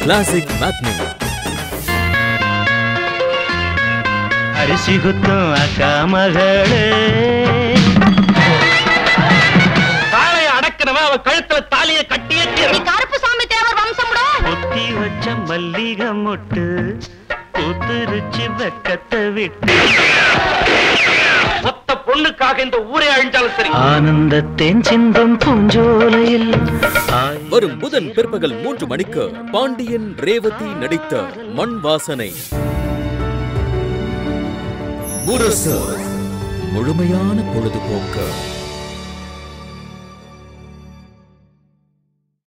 Classic matinee. அரிசி குத்தும் அக்கா மகளே, காளைய அடக்கிறவன் அவ கழுத்துல தாலிய கட்டியே தீரணும். கருப்புசாமி தேவர் வம்சம்டா. ஒத்தி வச்ச மல்லிகை மொட்டு கூத்துருச்சு வெக்கத்தை விட்டு. மொத்த பொண்ணுக்காக இந்த ஊரே அழிஞ்சாலும் சரி. ஆனந்தத்தேன் சிந்தும் பூஞ்சோலையில் வரும் புதன் பிற்பகல் 3 மணிக்கு பாண்டியன் ரேவதி நடித்த மண் வாசனை. முரசு முழுமையான பொழுதுபோக்கு.